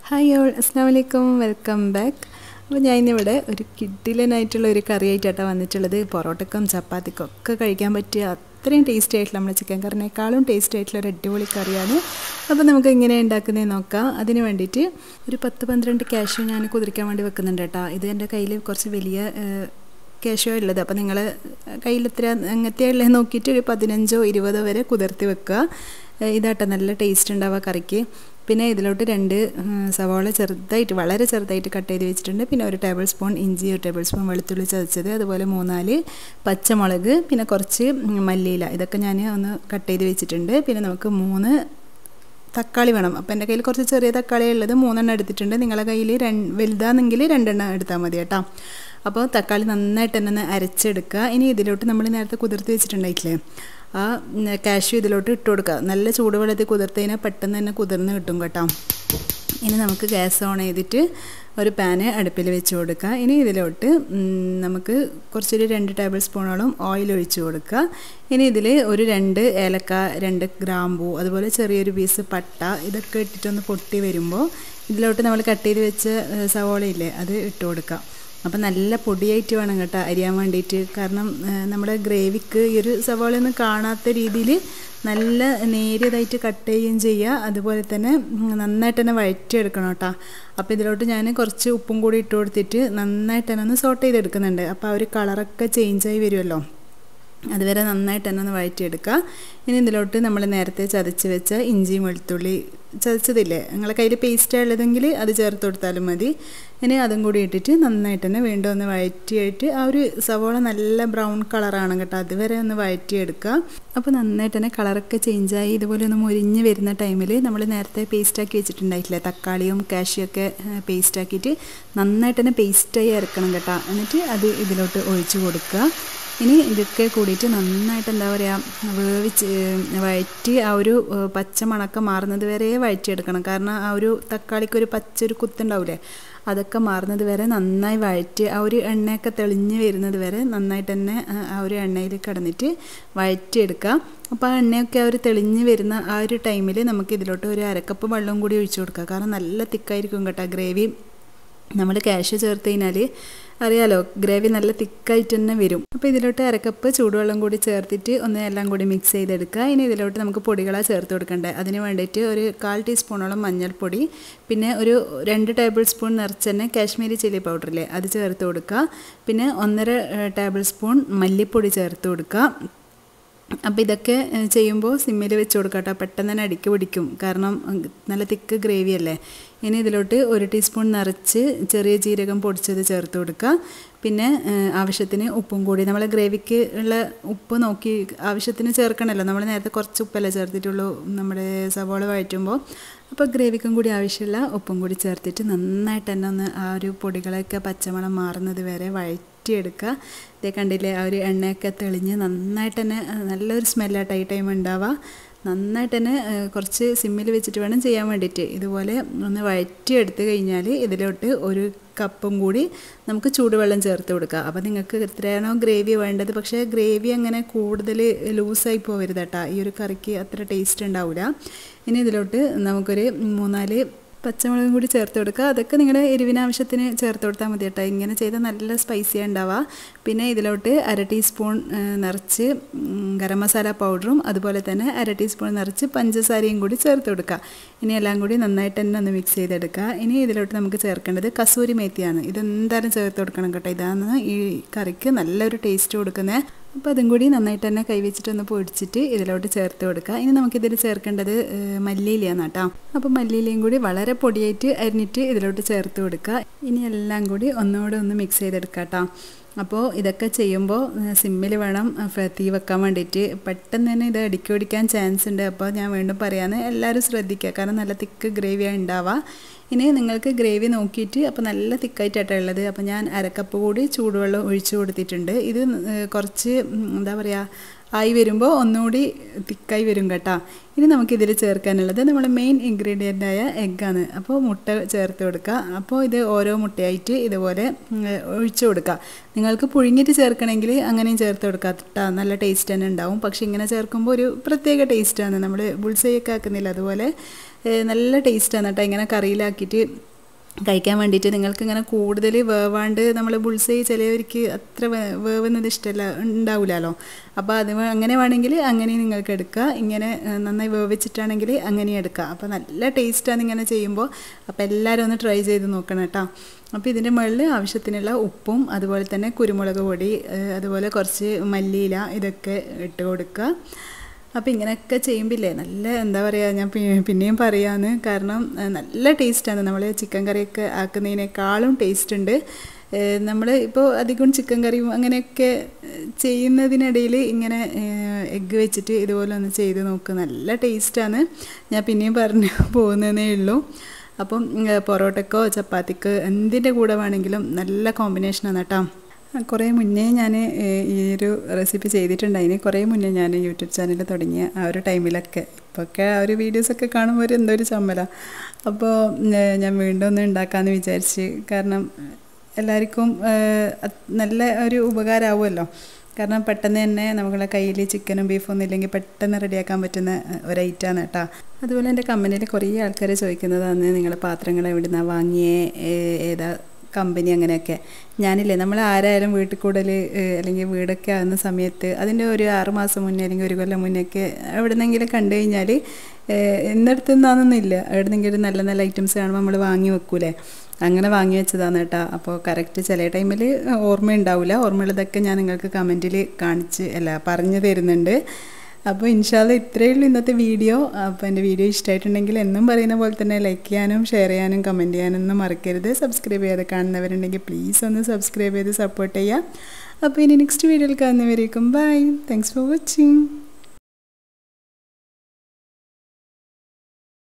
Hi all, അസ്സലാമു അലൈക്കും, welcome back. അപ്പോൾ ഞാൻ ഇന്നിവിടെ ഒരു കിഡിലനായിട്ടുള്ള ഒരു കറി ആയിട്ടാണ് വന്നിട്ടുള്ളത്. പൊറോട്ടക്കും ചപ്പാത്തിക്കും ഒക്കെ കഴിക്കാൻ പറ്റിയ അത്രയും ടേസ്റ്റി ആയിട്ടുള്ള നമ്മുടെ ചിക്കൻ കറിനേക്കാളും ടേസ്റ്റി ആയിട്ടുള്ള ഒരു അടിപൊളി കറിയാണ്. അപ്പോൾ നമുക്ക് എങ്ങനെ ഉണ്ടാക്കുന്നത് നോക്കാം. അതിന് വേണ്ടിയിട്ട് ഒരു 10-12 കാഷ്യൂ ഞാൻ കുതിർക്കാൻ വേണ്ടി വെക്കുന്നുണ്ട് കേട്ടോ. ഇത് എൻ്റെ കയ്യിൽ കുറച്ച് വലിയ കാഷ്യൂ ഉള്ളത്. അപ്പോൾ നിങ്ങൾ കയ്യിൽ എത്ര അങ്ങനത്തെ ഉള്ളത് നോക്കിയിട്ട് ഒരു 15-20 വരെ കുതിർത്തി വെക്കുക. ഇതാട്ടോ നല്ല ടേസ്റ്റ് ഉണ്ടാവുക കറിക്ക്. പിന്നെ ഇതിലോട്ട് 2 സവാള വളരെ ചെറുതായിട്ട് കട്ട് ചെയ്ത് വെച്ചിട്ടുണ്ട്. പിന്നെ 1 ടേബിൾ സ്പൂൺ ഇഞ്ചി, 1 ടേബിൾ സ്പൂൺ വെളുത്തുള്ളി ചതച്ചത്, അതുപോലെ 3-4 പച്ചമുളക്, പിന്നെ കുറച്ച് മല്ലിയില, ഇതൊക്കെ ഞാൻ ഒന്ന് കട്ട് ചെയ്ത് വെച്ചിട്ടുണ്ട്. പിന്നെ നമുക്ക് 3 തക്കാളി വേണം. അപ്പോൾ എൻ്റെ കയ്യിൽ കുറച്ച് ചെറിയ തക്കാളി ഉള്ളത് 3 എണ്ണം എടുത്തിട്ടുണ്ട്. നിങ്ങളുടെ കയ്യിൽ വലുതാണെങ്കിൽ 2 എണ്ണം എടുത്താൽ മതി കേട്ടോ. അപ്പോൾ തക്കാളി നന്നായിട്ട് തന്നെ ഒന്ന് അരച്ചെടുക്കുക. ഇനി ഇതിലോട്ട് നമ്മൾ നേരത്തെ കുതിർത്ത് വെച്ചിട്ടുണ്ടായിട്ടില്ലേ, ആ കാഷ്യൂ ഇതിലോട്ട് ഇട്ട് കൊടുക്കുക. നല്ല ചൂടുവെള്ളത്തിൽ കുതിർത്തതിനാൽ പെട്ടെന്ന് തന്നെ കുതിർന്ന് കിട്ടും കേട്ടോ. ഇനി നമുക്ക് ഗ്യാസ് ഓൺ ചെയ്തിട്ട് ഒരു പാന് അടുപ്പിൽ വെച്ച് കൊടുക്കുക. ഇനി ഇതിലോട്ട് നമുക്ക് കുറച്ചൊരു 2 ടേബിൾ സ്പൂണോളം ഓയിൽ ഒഴിച്ച് കൊടുക്കുക. ഇനി ഇതിൽ ഒരു 2 ഏലക്ക, 2 ഗ്രാമ്പൂ, അതുപോലെ ചെറിയൊരു പീസ് പട്ട, ഇതൊക്കെ ഇട്ടിട്ടൊന്ന് പൊട്ടി വരുമ്പോൾ ഇതിലോട്ട് നമ്മൾ കട്ട് ചെയ്ത് വെച്ച സവോളയില്ലേ അത് ഇട്ട് കൊടുക്കുക. അപ്പം നല്ല പൊടിയായിട്ട് വേണം കേട്ടോ അരിയാൻ വേണ്ടിയിട്ട്. കാരണം നമ്മുടെ ഗ്രേവിക്ക് ഈ ഒരു സവാളയൊന്നും കാണാത്ത രീതിയിൽ നല്ല നേരിയതായിട്ട് കട്ട് ചെയ്യുകയും ചെയ്യുക. അതുപോലെ തന്നെ നന്നായിട്ട് തന്നെ വഴറ്റിയെടുക്കണം കേട്ടോ. അപ്പോൾ ഇതിലോട്ട് ഞാൻ കുറച്ച് ഉപ്പും കൂടി ഇട്ട് കൊടുത്തിട്ട് നന്നായിട്ട് തന്നെ ഒന്ന് സോട്ട് ചെയ്തെടുക്കുന്നുണ്ട്. അപ്പോൾ ആ ഒരു കളറൊക്കെ ചേഞ്ചായി വരുമല്ലോ, അതുവരെ നന്നായിട്ട് തന്നെ ഒന്ന് വഴറ്റിയെടുക്കുക. ഇനി ഇതിലോട്ട് നമ്മൾ നേരത്തെ ചതച്ച് വെച്ച ഇഞ്ചിയും വെളുത്തുള്ളി ചതച്ചതില്ലേ, നിങ്ങളെ കയ്യിൽ പേസ്റ്റ് ഉള്ളതെങ്കിൽ അത് ചേർത്ത് കൊടുത്താലും മതി. ഇനി അതും കൂടി ഇട്ടിട്ട് നന്നായിട്ട് തന്നെ വീണ്ടും ഒന്ന് വഴറ്റിയിട്ട് ആ ഒരു സവോള നല്ല ബ്രൗൺ കളറാണ് കേട്ടോ, അതുവരെ ഒന്ന് വഴറ്റിയെടുക്കുക. അപ്പോൾ നന്നായിട്ട് തന്നെ കളറൊക്കെ ചേഞ്ചായി ഇതുപോലെ ഒന്ന് മുരിഞ്ഞ് വരുന്ന ടൈമിൽ നമ്മൾ നേരത്തെ പേസ്റ്റാക്കി വെച്ചിട്ടുണ്ടായിട്ടില്ലേ, തക്കാളിയും കാഷ്യൊക്കെ പേസ്റ്റാക്കിയിട്ട് നന്നായിട്ട് തന്നെ പേസ്റ്റായി ഇറക്കണം കേട്ടോ. എന്നിട്ട് അത് ഇതിലോട്ട് ഒഴിച്ച് കൊടുക്കുക. ഇനി ഇതൊക്കെ കൂടിയിട്ട് നന്നായിട്ട് എന്താ പറയുക വഴറ്റി ആ ഒരു പച്ച മണക്കം മാറുന്നത് വരെ വഴറ്റിയെടുക്കണം. കാരണം ആ ഒരു തക്കാളിക്കൊരു പച്ചൊരു കുത്തുണ്ടാവില്ലേ, അതൊക്കെ മാറുന്നത് വരെ നന്നായി വഴറ്റി ആ ഒരു എണ്ണയൊക്കെ തെളിഞ്ഞ് വരുന്നത് വരെ നന്നായിട്ട് തന്നെ ആ ഒരു എണ്ണയിൽ കിടന്നിട്ട് വഴറ്റിയെടുക്കുക. അപ്പോൾ ആ എണ്ണയൊക്കെ ആ ഒരു തെളിഞ്ഞ് വരുന്ന ആ ഒരു ടൈമിൽ നമുക്ക് ഇതിലോട്ട് ഒരു 1/2 കപ്പ് വെള്ളം കൂടി ഒഴിച്ചു കൊടുക്കുക. കാരണം നല്ല തിക്കായിരിക്കും കേട്ടോ ഗ്രേവി. നമ്മൾ കാഷ്യൂ ചേർത്ത് കഴിഞ്ഞാൽ അറിയാലോ ഗ്രേവി നല്ല തിക്കായിട്ട് തന്നെ വരും. അപ്പോൾ ഇതിലോട്ട് 1/2 കപ്പ് ചൂടുവെള്ളം കൂടി ചേർത്തിട്ട് ഒന്ന് എല്ലാം കൂടി മിക്സ് ചെയ്തെടുക്കുക. ഇനി ഇതിലോട്ട് നമുക്ക് പൊടികളാണ് ചേർത്ത് കൊടുക്കേണ്ടത്. അതിന് വേണ്ടിയിട്ട് ഒരു 1/4 ടീസ്പൂണോളം മഞ്ഞൾപ്പൊടി, പിന്നെ ഒരു 2 ടേബിൾ സ്പൂൺ നിറച്ചെണ്ണ കാശ്മീരി ചില്ലി പൗഡറില്ലേ അത് ചേർത്ത് കൊടുക്കുക. പിന്നെ 1.5 ടേബിൾ സ്പൂൺ മല്ലിപ്പൊടി ചേർത്ത് കൊടുക്കുക. അപ്പോൾ ഇതൊക്കെ ചെയ്യുമ്പോൾ സിമ്മിൽ വെച്ച് കൊടുക്കാം കേട്ടോ, പെട്ടെന്ന് തന്നെ അടിക്ക് പിടിക്കും. കാരണം നല്ല തിക്ക് ഗ്രേവി അല്ലേ. ഇനി ഇതിലോട്ട് 1 ടീസ്പൂൺ നിറച്ച് ചെറിയ ജീരകം പൊടിച്ചത് ചേർത്ത് കൊടുക്കുക. പിന്നെ ആവശ്യത്തിന് ഉപ്പും കൂടി, നമ്മൾ ഗ്രേവിക്ക് ഉള്ള ഉപ്പ് നോക്കി ആവശ്യത്തിന് ചേർക്കണമല്ലോ. നമ്മൾ നേരത്തെ കുറച്ച് ഉപ്പല്ലേ ചേർത്തിട്ടുള്ളൂ നമ്മുടെ സവോള വഴറ്റുമ്പോൾ. അപ്പോൾ ഗ്രേവിക്കും കൂടി ആവശ്യമുള്ള ഉപ്പും കൂടി ചേർത്തിട്ട് നന്നായിട്ട് തന്നെ ഒന്ന് ആ ഒരു പൊടികളൊക്കെ പച്ചമണം മാറുന്നത് വരെ വഴറ്റിയെടുക്കുക. ഇതേ കണ്ടില്ലേ, ആ ഒരു എണ്ണയൊക്കെ തെളിഞ്ഞ് നന്നായിട്ട് തന്നെ നല്ലൊരു സ്മെല്ലായിട്ട് ഈ ടൈം ഉണ്ടാവുക. നന്നായിട്ട് തന്നെ കുറച്ച് സിമ്മിൽ വെച്ചിട്ട് വേണം ചെയ്യാൻ വേണ്ടിയിട്ട്. ഇതുപോലെ ഒന്ന് വഴറ്റിയെടുത്ത് കഴിഞ്ഞാൽ ഇതിലോട്ട് 1 കപ്പും കൂടി നമുക്ക് ചൂടുവെള്ളം ചേർത്ത് കൊടുക്കുക. അപ്പോൾ നിങ്ങൾക്ക് എത്രയാണോ ഗ്രേവി വേണ്ടത്, പക്ഷേ ഗ്രേവി അങ്ങനെ കൂടുതൽ ലൂസായി പോകരുത് കേട്ടോ, ഈ ഒരു കറിക്ക് അത്ര ടേസ്റ്റ് ഉണ്ടാവില്ല. ഇനി ഇതിലോട്ട് നമുക്കൊരു 3-4 പച്ചമുളകും കൂടി ചേർത്ത് കൊടുക്കുക. അതൊക്കെ നിങ്ങളുടെ എരിവിനാവശ്യത്തിന് ചേർത്ത് കൊടുത്താൽ മതി കേട്ടോ. ഇങ്ങനെ ചെയ്താൽ നല്ല സ്പൈസിയാണ് ഉണ്ടാവുക. പിന്നെ ഇതിലോട്ട് 1/2 ടീസ്പൂൺ നിറച്ച് ഗരം മസാല പൗഡറും, അതുപോലെ തന്നെ 1/2 ടീസ്പൂൺ നിറച്ച് പഞ്ചസാരയും കൂടി ചേർത്ത് കൊടുക്കുക. ഇനി എല്ലാം കൂടി നന്നായിട്ട് തന്നെ ഒന്ന് മിക്സ് ചെയ്തെടുക്കുക. ഇനി ഇതിലോട്ട് നമുക്ക് ചേർക്കേണ്ടത് കസൂരി മേത്തിയാണ്. ഇതെന്തായാലും ചേർത്ത് കൊടുക്കണം കേട്ടോ, ഇതാണ് ഈ കറിക്ക് നല്ലൊരു ടേസ്റ്റ് കൊടുക്കുന്നത്. അപ്പോൾ അതും കൂടി നന്നായിട്ട് തന്നെ കൈവച്ചിട്ടൊന്ന് പൊടിച്ചിട്ട് ഇതിലോട്ട് ചേർത്ത് കൊടുക്കുക. ഇനി നമുക്കിതിൽ ചേർക്കേണ്ടത് മല്ലിയിലയാണ് കേട്ടോ. അപ്പോൾ മല്ലിയിലയും കൂടി വളരെ പൊടിയായിട്ട് അരിഞ്ഞിട്ട് ഇതിലോട്ട് ചേർത്ത് കൊടുക്കുക. ഇനി എല്ലാം കൂടി ഒന്നുകൂടെ ഒന്ന് മിക്സ് ചെയ്തെടുക്കുക കേട്ടോ. അപ്പോൾ ഇതൊക്കെ ചെയ്യുമ്പോൾ സിമ്മിൽ വേണം തീ വെക്കാൻ വേണ്ടിയിട്ട്, പെട്ടെന്ന് തന്നെ ഇത് അടിക്കി പിടിക്കാൻ ചാൻസ് ഉണ്ട്. അപ്പോൾ ഞാൻ വീണ്ടും പറയാന്ന് എല്ലാവരും ശ്രദ്ധിക്കുക, കാരണം നല്ല തിക്ക് ഗ്രേവിയാണ് ഉണ്ടാവുക. ഇനി നിങ്ങൾക്ക് ഗ്രേവി നോക്കിയിട്ട്, അപ്പോൾ നല്ല തിക്കായിട്ടാണ് ഉള്ളത്. അപ്പോൾ ഞാൻ 1/2 കപ്പ് കൂടി ചൂടുവെള്ളം ഒഴിച്ച് കൊടുത്തിട്ടുണ്ട്. ഇത് കുറച്ച് എന്താ പറയുക ആയി വരുമ്പോൾ ഒന്നുകൂടി തിക്കായി വരും കേട്ടോ. ഇനി നമുക്കിതിൽ ചേർക്കാനുള്ളത് നമ്മുടെ മെയിൻ ഇൻഗ്രീഡിയൻ്റായ എഗ്ഗാണ്. അപ്പോൾ മുട്ട ചേർത്ത് കൊടുക്കുക. അപ്പോൾ ഇത് ഓരോ മുട്ടയായിട്ട് ഇതുപോലെ ഒഴിച്ചു കൊടുക്കുക. നിങ്ങൾക്ക് പുഴുങ്ങിയിട്ട് ചേർക്കണമെങ്കിൽ അങ്ങനെയും ചേർത്ത് കൊടുക്കുക കേട്ടോ, നല്ല ടേസ്റ്റ് തന്നെ ഉണ്ടാവും. പക്ഷേ ഇങ്ങനെ ചേർക്കുമ്പോൾ ഒരു പ്രത്യേക ടേസ്റ്റാണ്, നമ്മൾ ബുൾസൈയൊക്കെ ആക്കുന്നില്ല അതുപോലെ നല്ല ടേസ്റ്റാണ് കേട്ടോ ഇങ്ങനെ കറിയിലാക്കിയിട്ട് കഴിക്കാൻ വേണ്ടിയിട്ട്. നിങ്ങൾക്ക് ഇങ്ങനെ കൂടുതൽ വേവാണ്ട് നമ്മൾ ബുൾസൈ ചിലവർക്ക് അത്ര വേവുന്നത് ഇഷ്ടമല്ല ഉണ്ടാവില്ലല്ലോ. അപ്പോൾ അത് അങ്ങനെ വേണമെങ്കിൽ അങ്ങനെ നിങ്ങൾക്ക് എടുക്കുക. ഇങ്ങനെ നന്നായി വേവിച്ചിട്ടാണെങ്കിൽ അങ്ങനെ എടുക്കുക. അപ്പോൾ നല്ല ടേസ്റ്റാണ് ഇങ്ങനെ ചെയ്യുമ്പോൾ. അപ്പോൾ എല്ലാവരും ഒന്ന് ട്രൈ ചെയ്ത് നോക്കണം കേട്ടോ. അപ്പോൾ ഇതിൻ്റെ മുകളിൽ ആവശ്യത്തിനുള്ള ഉപ്പും അതുപോലെ തന്നെ കുരുമുളക് പൊടി അതുപോലെ കുറച്ച് മല്ലിയില ഇതൊക്കെ ഇട്ട് കൊടുക്കുക. അപ്പോൾ ഇങ്ങനെയൊക്കെ ചെയ്യുമ്പില്ലേ നല്ല എന്താ പറയുക, ഞാൻ പിന്നെയും പറയാമെന്ന്, കാരണം നല്ല ടേസ്റ്റാണ്. നമ്മൾ ചിക്കൻ കറിയൊക്കെ ആക്കുന്നതിനേക്കാളും ടേസ്റ്റ് ഉണ്ട്. നമ്മൾ ഇപ്പോൾ അധികം ചിക്കൻ കറിയും അങ്ങനെയൊക്കെ ചെയ്യുന്നതിനിടയിൽ ഇങ്ങനെ എഗ്ഗ് വെച്ചിട്ട് ഇതുപോലെ ഒന്ന് ചെയ്ത് നോക്കുക. നല്ല ടേസ്റ്റാണ്. ഞാൻ പിന്നെയും പറഞ്ഞു പോകുന്നതേ ഉള്ളൂ. അപ്പം പൊറോട്ടക്കോ ചപ്പാത്തിക്കോ എന്തിൻ്റെ കൂടെ വേണമെങ്കിലും നല്ല കോമ്പിനേഷനാണ് കേട്ടോ. കുറേ മുന്നേ ഞാൻ ഈ ഒരു റെസിപ്പി ചെയ്തിട്ടുണ്ടായിന്. കുറേ മുന്നേ ഞാൻ യൂട്യൂബ് ചാനൽ തുടങ്ങിയ ആ ഒരു ടൈമിലൊക്കെ. ഇപ്പോഴൊക്കെ ആ ഒരു വീഡിയോസൊക്കെ കാണുമ്പോൾ എന്തോ ഒരു ചമ്മല. അപ്പോൾ ഞാൻ വീണ്ടും ഒന്ന് ഉണ്ടാക്കാമെന്ന് വിചാരിച്ച്. കാരണം എല്ലാവർക്കും നല്ല ഒരു ഉപകാരമാവുമല്ലോ. കാരണം പെട്ടെന്ന് തന്നെ നമ്മളെ കയ്യിൽ ചിക്കനും ബീഫൊന്നും ഇല്ലെങ്കിൽ പെട്ടെന്ന് റെഡിയാക്കാൻ പറ്റുന്ന ഒരു ഐറ്റമാണ് കേട്ടോ. അതുപോലെ എൻ്റെ കമ്പനിയിൽ കുറേ ആൾക്കാർ ചോദിക്കുന്നതാണ് നിങ്ങളെ പാത്രങ്ങൾ എവിടെ നിന്നാണ് വാങ്ങിയേ, ഏതാ കമ്പനി, അങ്ങനെയൊക്കെ. ഞാനില്ലേ നമ്മൾ ആരായാലും വീട്ടിൽ കൂടൽ അല്ലെങ്കിൽ വീടൊക്കെ ആകുന്ന സമയത്ത് അതിൻ്റെ ഒരു 6 മാസം മുന്നേ അല്ലെങ്കിൽ 1 കൊല്ലം മുന്നേയൊക്കെ എവിടെന്നെങ്കിലും കണ്ടു കഴിഞ്ഞാൽ എന്നിടത്തുനിന്നാണെന്നില്ല, എവിടെന്നെങ്കിലും നല്ല നല്ല ഐറ്റംസ് കാണുമ്പോൾ നമ്മൾ വാങ്ങി വെക്കൂലേ, അങ്ങനെ വാങ്ങി വെച്ചതാണ് കേട്ടോ. അപ്പോൾ കറക്റ്റ് ചില ടൈമിൽ ഓർമ്മയുണ്ടാവില്ല. ഓർമ്മയുള്ളതൊക്കെ ഞാൻ നിങ്ങൾക്ക് കമൻറ്റിൽ പറഞ്ഞു തരുന്നുണ്ട്. അപ്പോൾ ഇൻഷാല്ല ഇത്രയേ ഉള്ളൂ ഇന്നത്തെ വീഡിയോ. അപ്പോൾ എൻ്റെ വീഡിയോ ഇഷ്ടമായിട്ടുണ്ടെങ്കിൽ എന്നും പറയുന്ന പോലെ തന്നെ ലൈക്ക് ചെയ്യാനും ഷെയർ ചെയ്യാനും കമൻറ്റ് ചെയ്യാനൊന്നും മറക്കരുത്. സബ്സ്ക്രൈബ് ചെയ്ത് കാണുന്നവരുണ്ടെങ്കിൽ പ്ലീസ് ഒന്ന് സബ്സ്ക്രൈബ് ചെയ്ത് സപ്പോർട്ട് ചെയ്യുക. അപ്പോൾ ഇനി നെക്സ്റ്റ് വീഡിയോയിൽ കാണുന്നവരേക്കും ബൈ. Thanks for watching.